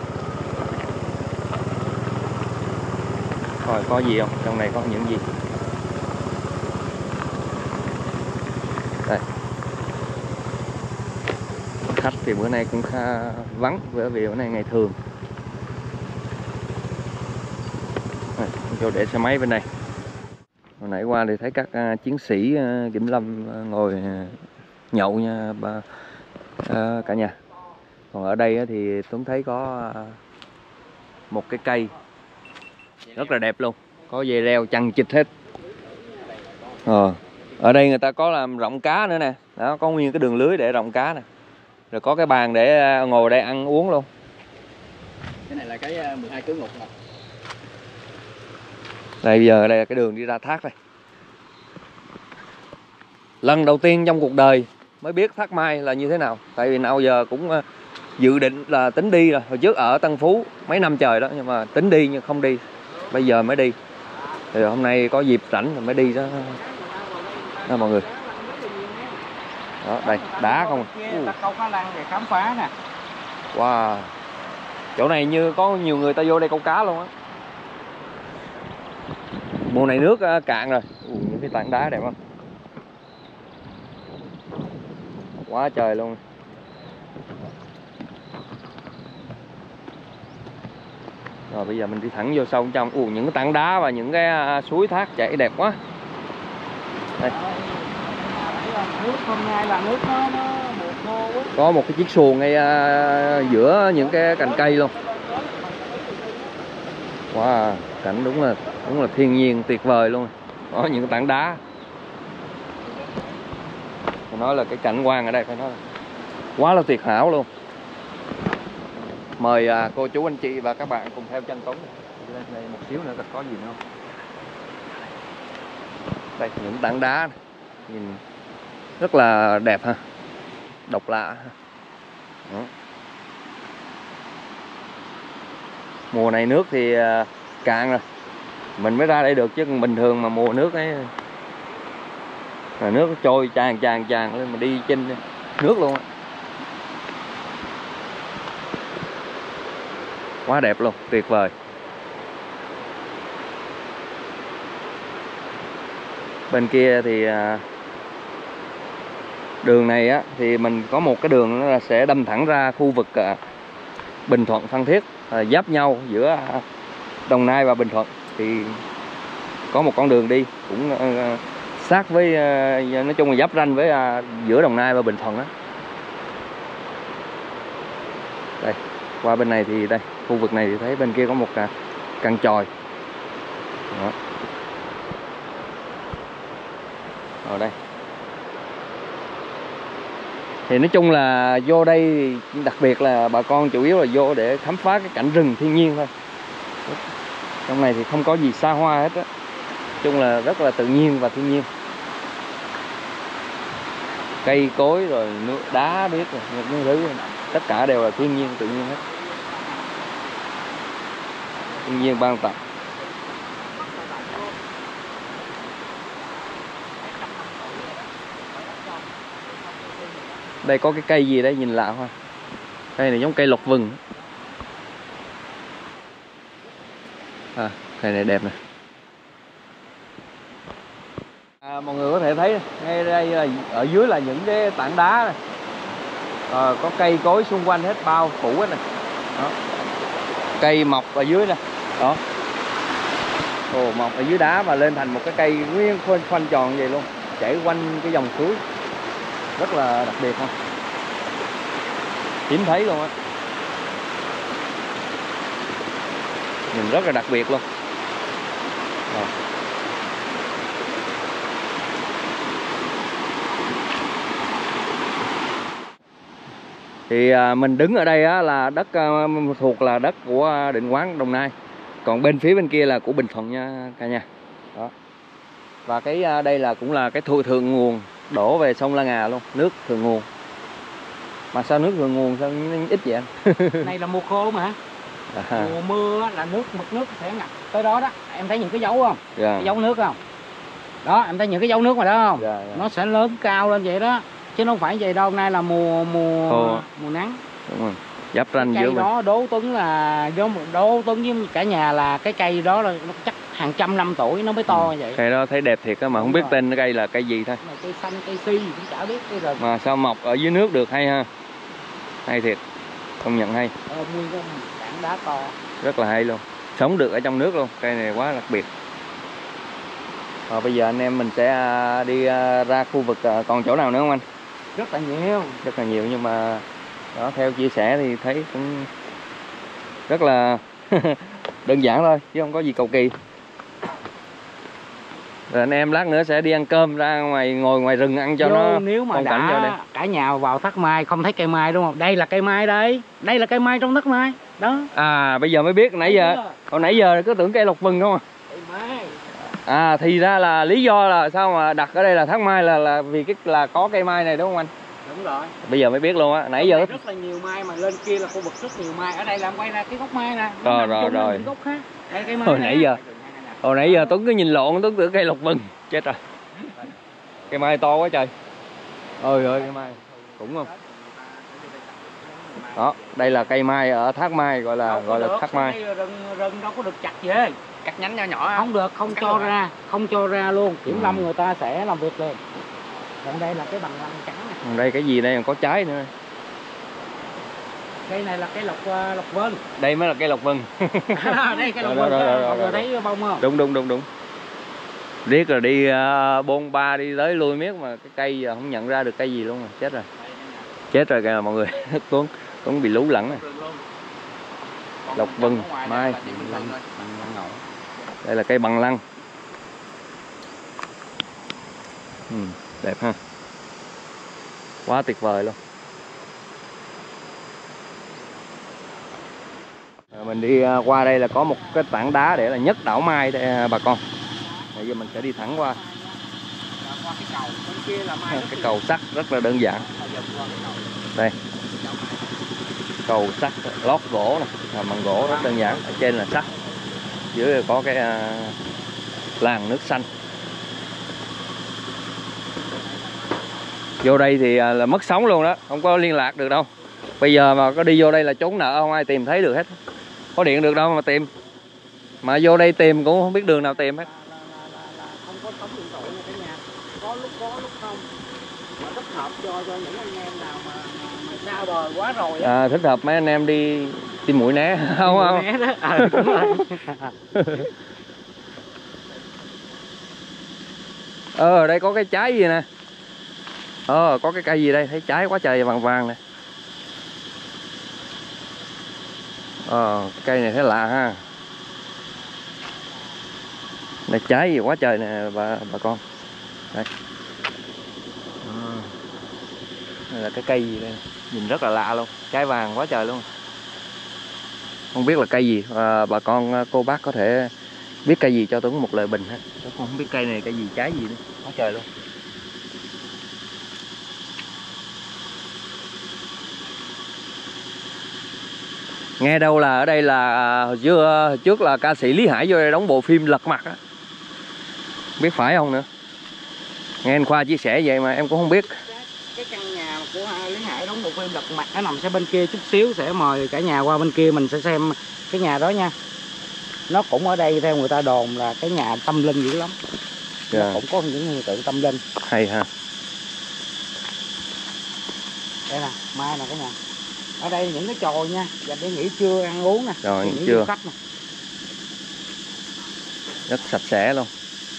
Coi có gì không, trong này có những gì. Đây. Khách thì bữa nay cũng khá vắng bởi vì bữa nay ngày thường. Đây, vô để xe máy bên đây. Hồi nãy qua thì thấy các uh, chiến sĩ uh, kiểm lâm uh, ngồi uh, nhậu nha bà, uh, cả nhà. Còn ở đây uh, thì Tuấn thấy có uh, một cái cây rất là đẹp luôn, có dây leo chằng chịt hết. Ờ. Ở đây người ta có làm rọng cá nữa nè, đó có nguyên cái đường lưới để rọng cá nè, rồi có cái bàn để uh, ngồi đây ăn uống luôn. Cái này là cái mười hai kg ngục nè. Đây bây giờ đây là cái đường đi ra thác đây. Lần đầu tiên trong cuộc đời mới biết Thác Mai là như thế nào. Tại vì nào giờ cũng dự định là tính đi rồi. Hồi trước ở Tân Phú mấy năm trời đó, nhưng mà tính đi nhưng không đi. Bây giờ mới đi. Thì hôm nay có dịp rảnh rồi mới đi đó. Đó mọi người. Đó, đây, đá không. Ta câu cá lăng để khám phá nè. Wow. Chỗ này như có nhiều người ta vô đây câu cá luôn á. Mùa này nước cạn rồi. Ủa, những cái tảng đá đẹp không? Quá trời luôn. Rồi bây giờ mình đi thẳng vô sâu trong. Ủa, những cái tảng đá và những cái suối thác chảy đẹp quá. Đây. Nước hôm nay là nước nó, nó khô quá. Có một cái chiếc xuồng ngay uh, giữa những cái cành cây luôn. Wow, cảnh đúng là đúng là thiên nhiên tuyệt vời luôn. Có những tảng đá. Phải nói là cái cảnh quan ở đây phải nói là quá là tuyệt hảo luôn. Mời uh, cô chú anh chị và các bạn cùng theo chân Tuấn. Lên đây một xíu nữa có gì nữa không? Đây, những tảng đá này. Nhìn rất là đẹp ha, độc lạ. Đó. Mùa này nước thì cạn rồi, mình mới ra đây được, chứ bình thường mà mùa nước ấy là nước trôi tràn tràn tràn lên mà đi trên nước luôn á. Quá đẹp luôn, tuyệt vời. Bên kia thì đường này á thì mình có một cái đường là sẽ đâm thẳng ra khu vực Bình Thuận Phan Thiết, giáp nhau giữa Đồng Nai và Bình Thuận, thì có một con đường đi cũng sát với, nói chung là giáp ranh với giữa Đồng Nai và Bình Thuận á. Đây, qua bên này thì đây, khu vực này thì thấy bên kia có một căn chòi. Đó. Ở đây thì nói chung là vô đây, đặc biệt là bà con chủ yếu là vô để khám phá cái cảnh rừng thiên nhiên thôi. Trong này thì không có gì xa hoa hết á, nói chung là rất là tự nhiên và thiên nhiên. Cây cối rồi nước đá biết rồi những thứ, tất cả đều là thiên nhiên tự nhiên hết, thiên nhiên ban tặng. Đây có cái cây gì đấy nhìn lạ hoa. Cây này giống cây lộc vừng. À, cây này đẹp nè. À, mọi người có thể thấy ngay đây là ở dưới là những cái tảng đá này. À, có cây cối xung quanh hết, bao phủ hết này. Đó. Cây mọc ở dưới nè. Đó. Ồ, mọc ở dưới đá và lên thành một cái cây nguyên khoanh, khoanh tròn vậy luôn, chảy quanh cái dòng suối. Rất là đặc biệt không? Hiếm thấy luôn á. Nhìn rất là đặc biệt luôn. Rồi. Thì à, mình đứng ở đây á, là đất à, thuộc là đất của Định Quán Đồng Nai. Còn bên phía bên kia là của Bình Thuận nha cả nhà. Đó. Và cái à, đây là cũng là cái thụ thượng nguồn đổ về sông La Ngà luôn, nước thượng nguồn. Mà sao nước thượng nguồn sao ít vậy anh? Này là mùa khô mà. À. Mùa mưa là nước mực nước sẽ ngập tới đó đó. Em thấy những cái dấu không? Yeah. Cái dấu nước không? Đó, em thấy những cái dấu nước mà đó không? Yeah, yeah. Nó sẽ lớn cao lên vậy đó. Chứ không phải vậy đâu, hôm nay là mùa mùa Khô. mùa nắng. Đúng rồi. Giáp ranh giữa đó Đỗ Tuấn là giống Đỗ Tuấn với cả nhà là cái cây đó là nó chắc hàng trăm năm tuổi nó mới to ừ. vậy. Cây đó thấy đẹp thiệt á, mà đúng không biết rồi. Tên cây là cây gì thôi. Cây xanh, cây si cũng chả biết cái rừng. Mà sao mọc ở dưới nước được hay ha. Hay thiệt. Công nhận hay. Ờ, nguyên cái tảng đá to. Rất là hay luôn. Sống được ở trong nước luôn. Cây này quá đặc biệt. Rồi bây giờ anh em mình sẽ đi ra khu vực còn chỗ nào nữa không anh? Rất là nhiều. Rất là nhiều, nhưng mà đó, theo chia sẻ thì thấy cũng rất là đơn giản thôi, chứ không có gì cầu kỳ. Rồi anh em lát nữa sẽ đi ăn cơm, ra ngoài ngồi ngoài rừng ăn cho Vô, nó nếu mà đã cả nhà vào thác mai không thấy cây mai đúng không? Đây là cây mai đây. Đây là cây mai trong thác mai. Đó. À bây giờ mới biết, nãy giờ hồi nãy giờ cứ tưởng cây lộc vừng không à. Cây mai. À thì ra là lý do là sao mà đặt ở đây là thác mai là là vì cái là có cây mai này đúng không anh? Đúng rồi. Bây giờ mới biết luôn á, nãy giờ rất là nhiều mai, mà lên kia là khu vực rất nhiều mai, ở đây làm quay ra cái gốc mai nè. Rồi rồi rồi. Gốc khác. Đây cây mai. Hồi nãy giờ. Hồi nãy giờ Tuấn cứ nhìn lộn, Tuấn tưởng cây lộc vừng. Chết rồi. Cây mai to quá trời. Ôi ơi cây mai. Cũng không. Đó, đây là cây mai ở thác mai, gọi là gọi là thác mai. Rừng rừng đâu có được chặt gì. Cắt nhánh nhỏ nhỏ không được, không cho ra, không cho ra luôn. Kiểm ừ. lâm người ta sẽ làm việc liền. Còn đây là cái bằng lăng trắng này. Còn đây cái gì đây, còn có trái nữa. Cây này là cây lộc lộc vân. Đây mới là cây lộc vân. À, đây cây lộc vân. Mọi người thấy bông không? Đúng đúng đúng đúng. Riết rồi đi uh, bôn ba đi tới lui miết mà cái cây giờ không nhận ra được cây gì luôn rồi, chết rồi. Chết rồi kìa mọi người. Tuấn Tuấn bị lú lẫn này. Lộc vân, mai. Đây là cây bằng lăng. Ừ, đẹp ha. Quá tuyệt vời luôn. Mình đi qua đây là có một cái tảng đá để là nhất đảo mai đây bà con. Bây giờ mình sẽ đi thẳng qua. Cái cầu sắt rất là đơn giản. Đây, cầu sắt lót gỗ nè, làm bằng gỗ rất đơn giản. Ở trên là sắt, dưới có cái uh, làn nước xanh. Vô đây thì uh, là mất sóng luôn đó, không có liên lạc được đâu. Bây giờ mà có đi vô đây là trốn nợ, không ai tìm thấy được hết. Có điện được đâu mà tìm. Mà vô đây tìm cũng không biết đường nào tìm hết. Không có sóng điện thoại nha cả nhà. Có lúc có lúc không. Mà thích hợp cho cho những anh em nào mà, mà, mà xa bờ quá rồi á. À, thích hợp mấy anh em đi tìm mũi né không không? Né đó. À, đúng rồi. Ờ, ở đây có cái trái gì nè. Ờ, có cái cây gì đây, thấy trái quá trời vàng vàng nè. Ờ, cây này thấy lạ ha. Này trái gì quá trời nè bà bà con. Đây. À, đây là cái cây gì đây, nhìn rất là lạ luôn, trái vàng quá trời luôn. Không biết là cây gì, à, bà con cô bác có thể biết cây gì cho Tuấn một lời bình ha. Tôi không biết cây này cây gì, trái gì nữa, quá trời luôn. Nghe đâu là ở đây là hồi trước, hồi trước là ca sĩ Lý Hải vô đây đóng bộ phim Lật Mặt á. Biết phải không nữa. Nghe anh Khoa chia sẻ vậy mà em cũng không biết. Cái căn nhà của Lý Hải đóng bộ phim Lật Mặt nó nằm sẽ bên kia chút xíu, sẽ mời cả nhà qua bên kia mình sẽ xem cái nhà đó nha. Nó cũng ở đây theo người ta đồn là cái nhà tâm linh dữ lắm. Yeah. Nó cũng có những hiện tượng tâm linh. Hay ha. Đây nè, mai nè cả nhà. Ở đây những cái chòi nha, dành để nghỉ trưa ăn uống nè. Rồi nghỉ những trưa. Khách nè. Rất sạch sẽ luôn.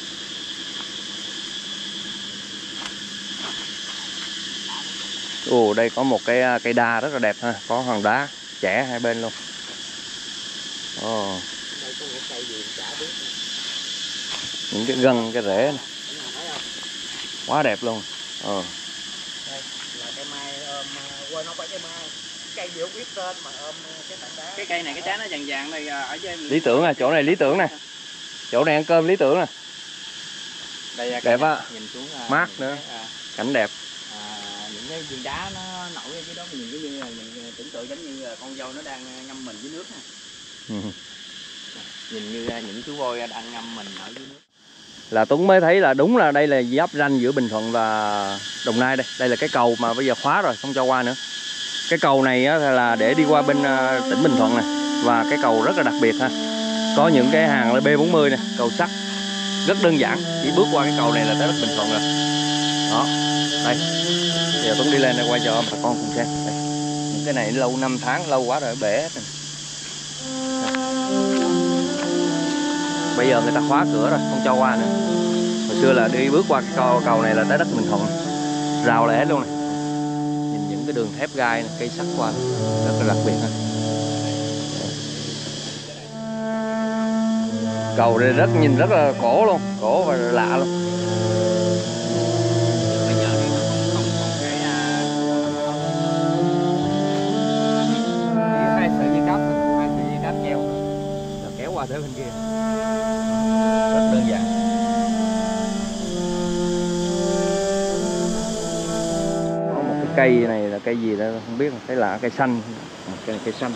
Ồ, đây có một cái cây đa rất là đẹp ha, có hòn đá chẻ hai bên luôn. Ồ. Đây có những cây gì chả biết. Những cái gân, cái rễ này. Quá đẹp luôn. Ờ. Đây là cây mai ôm, quên không phải cây mai, cây gì không biết tên mà ôm cái tảng đá. Cái cây này cái trái nó vàng vàng này ở trên. Lý Tưởng à, chỗ này Lý Tưởng nè. Chỗ này ăn cơm Lý Tưởng nè. Đây đẹp á, nhìn xuống mát nữa, cái, à, cảnh đẹp. À, những cái viên đá nó nổi ở dưới đó, nhìn cái như là nhìn tưởng tượng giống như là con dâu nó đang ngâm mình dưới nước nè. Ừ. Nhìn như những chú voi đang ngâm mình ở dưới nước. Là Tuấn mới thấy là đúng là đây là giáp ranh giữa Bình Thuận và Đồng Nai đây. Đây là cái cầu mà bây giờ khóa rồi, không cho qua nữa. Cái cầu này á, là để đi qua bên uh, tỉnh Bình Thuận nè. Và cái cầu rất là đặc biệt ha. Có những cái hàng là B bốn mươi nè, cầu sắt. Rất đơn giản, chỉ bước qua cái cầu này là tới đất Bình Thuận rồi. Đó, đây. Bây giờ Tuấn đi lên đây quay cho bà con cùng xem. Đây. Những cái này lâu năm tháng, lâu quá rồi, bể hết rồi. Bây giờ người ta khóa cửa rồi, không cho qua nữa. Hồi xưa là đi bước qua cái cầu, cầu này là tới đất Bình Thuận. Rào lại hết luôn này. Nhìn những cái đường thép gai, này, cây sắt qua, rất là đặc biệt ha. Cầu đây rất nhìn rất là cổ luôn, cổ và lạ luôn. Bây giờ thì nó không không còn cái hai sợi dây cáp, hai sợi dây cáp treo rồi kéo qua tới bên kia. Rất đơn giản. Có một cái cây này là cây gì đó không biết, thấy lạ, cây xanh, cây này cây xanh.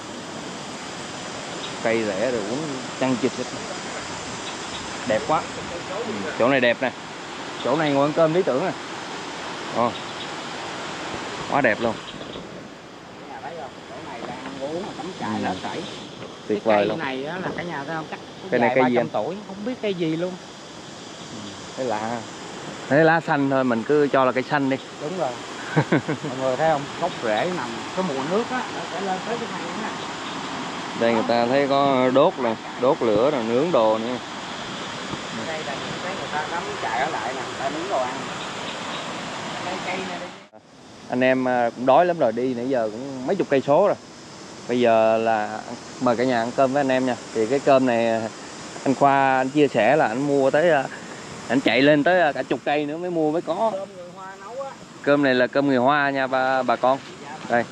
Cây rẻ rồi cũng chăn chịt hết. Đẹp quá. Ừ, chỗ này đẹp nè. Chỗ này ngồi ăn cơm Lý Tưởng nè. Ồ. Quá đẹp luôn. Nhà thấy không? Chỗ này đang ăn uống mà cắm trại lá sảy. Tuyệt vời luôn. Cái cây này á là cả nhà thấy không? Chắc cây này cây gì anh? Tuổi, không biết cây gì luôn. Thấy lạ. Thấy lá xanh thôi mình cứ cho là cây xanh đi. Đúng rồi. Mọi người thấy không? Gốc rễ nằm cái mùa nước á, nó sẽ lên tới cái này nữa nè. Đây người ta thấy có đốt nè, đốt lửa rồi nướng đồ nữa. Đây là những cái người ta cắm trại ở lại nè, người ta nướng đồ ăn. Cây cây này đi. Anh em cũng đói lắm rồi, đi nãy giờ cũng mấy chục cây số rồi. Bây giờ là mời cả nhà ăn cơm với anh em nha. Thì cái cơm này anh Khoa anh chia sẻ là anh mua tới, anh chạy lên tới cả chục cây nữa mới mua mới có. Cơm người Hoa nấu á. Cơm này là cơm người Hoa nha bà, bà con. Đây.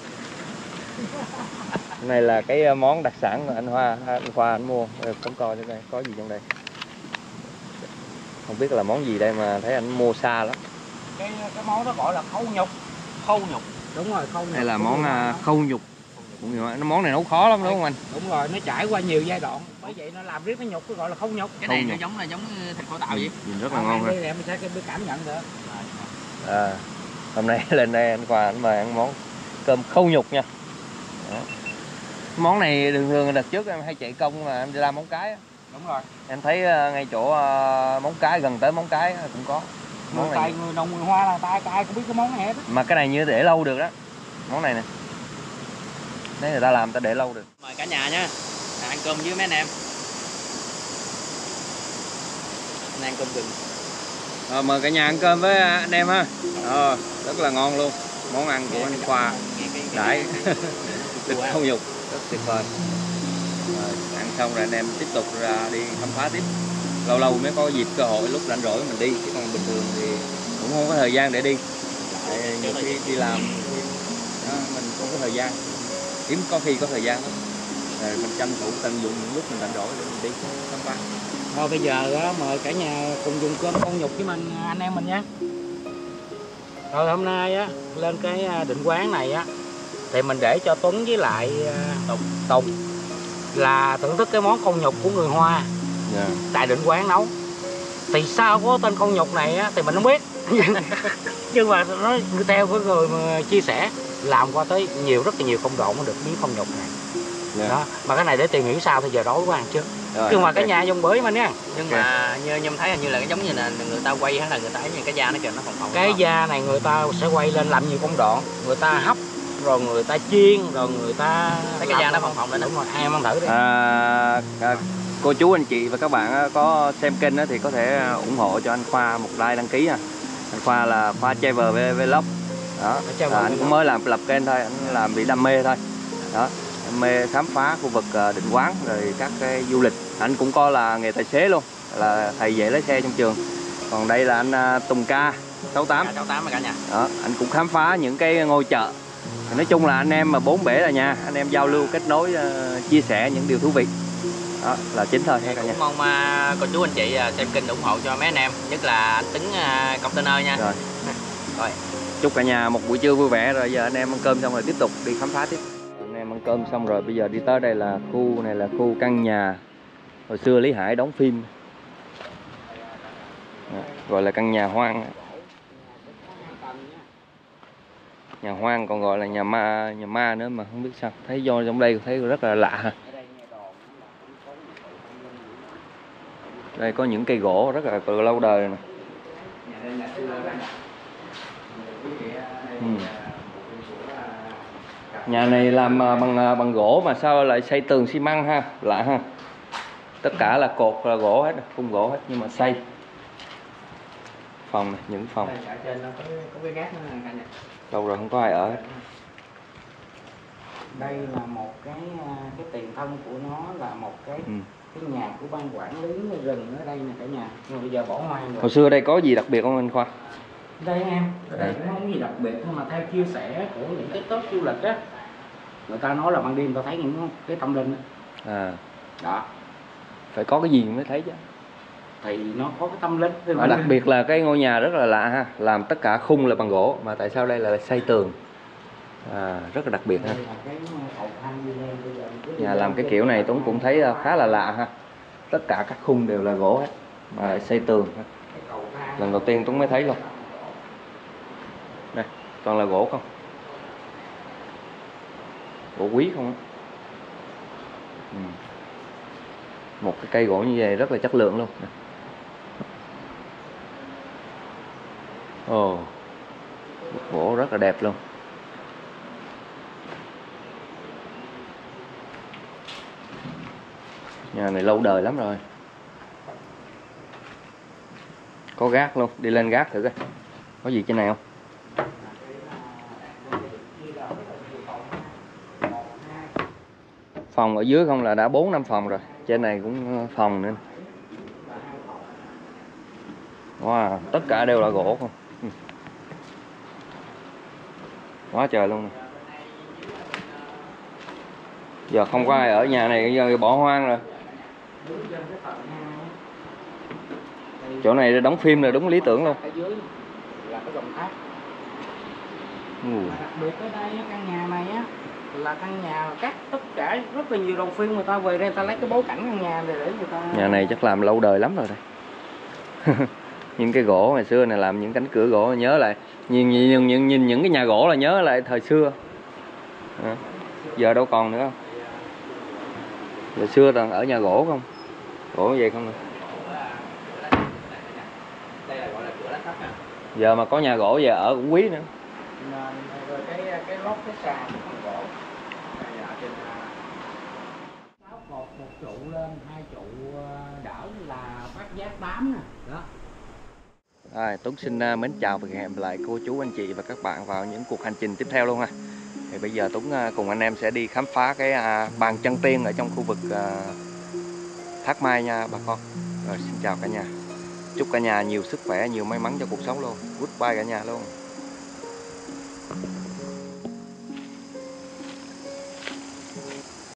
Cái này là cái món đặc sản của anh Hoa, anh Khoa anh mua. Cắm coi đây, có gì trong đây. Không biết là món gì đây mà thấy anh mua xa lắm. Cái cái món đó gọi là khâu nhục. Khâu nhục. Đúng rồi, khâu nhục. Đây là món khâu nhục. Nó món này nấu khó lắm đúng không anh? Đúng rồi, nó trải qua nhiều giai đoạn, bởi vậy nó làm riết nó nhục, nó gọi là khâu nhục. Cái này nó giống là giống thịt kho tàu vậy. Nhìn rất là ngon rồi. Em sẽ cảm nhận được. À, hôm nay lên đây anh Khoa anh mời ăn món cơm khâu nhục nha. Đó. Món này thường thường đợt trước em hay chạy công mà em đi làm móng cái. Đúng rồi. Em thấy ngay chỗ móng cái, gần tới móng cái cũng có. Món người này người nông người Hoa là ta ai cũng biết cái món này hết. Mà cái này như để lâu được đó. Món này nè. Nếu người ta làm ta để lâu được. Mời cả nhà nha. Ăn cơm với mấy anh em. Anh ăn cơm gừng. Rồi, mời cả nhà ăn cơm với anh em ha. Ờ, rất là ngon luôn. Món ăn của anh Khoa đãi thịt khâu nhục rất tuyệt vời. Rồi, ăn xong rồi anh em tiếp tục ra đi khám phá tiếp. Lâu lâu mới có dịp cơ hội lúc rảnh rỗi mình đi, chứ còn bình thường thì cũng không có thời gian để đi. Tại nhiều khi đi làm đó, mình không có thời gian, hiếm có khi có thời gian đó. Rồi mình tranh thủ tận dụng những lúc mình rảnh rỗi để mình đi khám phá. Thôi bây giờ đó, mời cả nhà cùng dùng cơm con nhục với mình anh em mình nha. Rồi hôm nay á lên cái định quán này á thì mình để cho Tuấn với lại Tùng, Tùng là thưởng thức cái món con nhục của người Hoa. Yeah. Tại định quán nấu. Thì sao có tên con nhục này á thì mình không biết. Nhưng mà nó theo cái người mà chia sẻ làm qua tới nhiều rất là nhiều công đoạn mới được miếng con nhục này. Yeah. Đó, mà cái này để tìm hiểu sao thì giờ đói quá ăn trước. Rồi, nhưng mà okay. Cái nhà dùng bới mình nha. Nhưng okay. Mà như nhung thấy hình như là cái giống như là người ta quay hay là người ta ấy như cái da nó kìa nó phồng phồng. Cái da này người ta sẽ quay lên làm nhiều công đoạn, người ta hấp rồi người ta chiên rồi người ta thấy cái da nó phồng phồng lên. Đúng rồi, em ăn thử đi. À, à, cô chú anh chị và các bạn có xem kênh thì có thể ủng hộ cho anh Khoa một like đăng ký nha. Anh Khoa là Khoa Travel Vlog. Đó. À, anh cũng mới làm lập kênh thôi, anh làm vì đam mê thôi. Đó. Mê khám phá khu vực Định Quán rồi các cái du lịch. Anh cũng coi là nghề tài xế luôn, là thầy dạy lái xe trong trường. Còn đây là anh Tùng Ca sáu tám. sáu tám cả nhà. Đó, anh cũng khám phá những cái ngôi chợ. Nói chung là anh em mà bốn bể là nha, anh em giao lưu kết nối uh, chia sẻ những điều thú vị. Đó là chính thôi cả nhà. Cũng mong uh, cô chú anh chị uh, xem kênh ủng hộ cho mấy anh em, nhất là anh Tính uh, container nha. Rồi. Rồi. Chúc cả nhà một buổi trưa vui vẻ, rồi giờ anh em ăn cơm xong rồi tiếp tục đi khám phá tiếp. Anh em ăn cơm xong rồi bây giờ đi tới đây là khu này là khu căn nhà hồi xưa Lý Hải đóng phim. Đó, gọi là căn nhà hoang. Nhà hoang còn gọi là nhà ma, nhà ma nữa mà không biết sao. Thấy do trong đây thấy rất là lạ ha. Đây có những cây gỗ rất là từ lâu đời nè. Ừ. Nhà này làm bằng bằng gỗ mà sao lại xây tường xi măng ha, lạ ha. Tất cả là cột là gỗ hết, khung gỗ hết nhưng mà xây. Phòng này, những phòng. Lâu rồi không có ai ở hết. Đây là một cái cái tiền thân của nó là một cái ừ. cái nhà của ban quản lý rừng ở đây nè cả nhà. Nhưng bây giờ bỏ hoang rồi. Hồi xưa ở đây có gì đặc biệt không anh Khoa? Đây em, ở đây cũng không có gì đặc biệt nhưng mà theo chia sẻ của những cái top du lịch á, người ta nói là ban đêm ta thấy những cái tâm linh đó. À. Đó. Phải có cái gì mới thấy chứ. Thì nó có cái tâm linh. Và đặc biệt là cái ngôi nhà rất là lạ ha, làm tất cả khung là bằng gỗ mà tại sao đây là xây tường. À, rất là đặc biệt ha. Nhà làm cái kiểu này Tuấn cũng thấy khá là lạ ha. Tất cả các khung đều là gỗ hết mà lại xây tường. Lần đầu tiên Tuấn mới thấy luôn. Đây, toàn là gỗ không? Gỗ quý không á. Ừ. Một cái cây gỗ như vậy rất là chất lượng luôn. Ồ, gỗ rất là đẹp luôn. Nhà này lâu đời lắm rồi. Có gác luôn, đi lên gác thử coi. Có gì trên này không? Phòng ở dưới không là đã bốn năm phòng rồi. Trên này cũng phòng nữa. Wow, tất cả đều là gỗ không? Quá trời luôn. Giờ không có ai ở nhà này, giờ bỏ hoang rồi. Chỗ này đóng phim là đúng lý tưởng luôn. Ở dưới là cái dòng thác. Ừ. Đặc biệt ở đây căn nhà này á là căn nhà cắt tất cả rất là nhiều đồng phim, người ta về đây người ta lấy cái bối cảnh căn nhà này để người ta. Nhà này chắc làm lâu đời lắm rồi đây. Những cái gỗ ngày xưa này làm những cánh cửa gỗ nhớ lại, nhìn nhìn nhìn, nhìn những cái nhà gỗ là nhớ lại thời xưa. À, giờ đâu còn nữa. Giờ xưa toàn ở nhà gỗ không, gỗ vậy không nè. Giờ mà có nhà gỗ về ở cũng quý nữa. Rồi cái cái lót cái sàn bằng gỗ. Một một trụ lên, hai trụ đỡ là phát giác bám nè. Đó. À, Tuấn xin mến chào và hẹn gặp lại cô chú anh chị và các bạn vào những cuộc hành trình tiếp theo luôn ha. Thì bây giờ Tuấn cùng anh em sẽ đi khám phá cái bàn chân tiên ở trong khu vực Thác Mai nha bà con. Rồi xin chào cả nhà. Chúc cả nhà nhiều sức khỏe, nhiều may mắn cho cuộc sống luôn. Goodbye cả nhà luôn.